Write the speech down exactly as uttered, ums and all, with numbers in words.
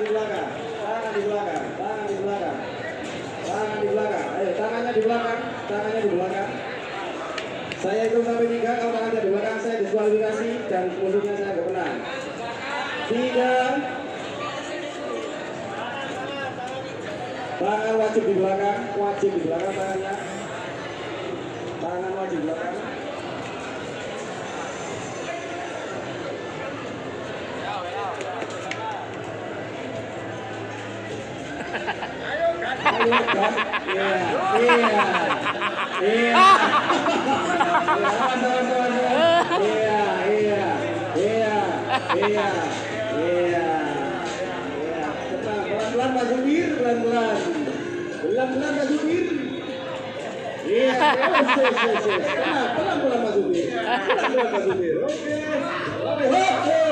di belakang, tangan di belakang, tangan di belakang, tangan di belakang. Ayo, tangannya di belakang, tangannya di belakang. Saya hitung sampai tiga, kalau tangannya di belakang saya diskualifikasi dan musuhnya saya agak menang. Tiga. Tangan wajib di belakang, wajib di belakang tangannya. Tangan wajib di belakang. Ayo kan? Iya, iya, iya. Iya, iya, iya, iya, iya. Pelan-pelan Pak Zubir, pelan-pelan. Pelan-pelan Pak Zubir. Iya, yes, yes, yes, yes. Pelan-pelan Pak Zubir. Pelan-pelan Pak Zubir. Oke. Oke, oke.